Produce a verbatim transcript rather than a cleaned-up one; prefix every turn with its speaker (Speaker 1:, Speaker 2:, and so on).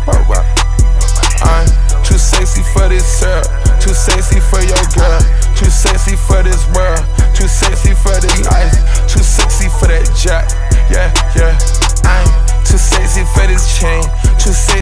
Speaker 1: I'm too sexy for this syrup, too sexy for your girl, too sexy for this world,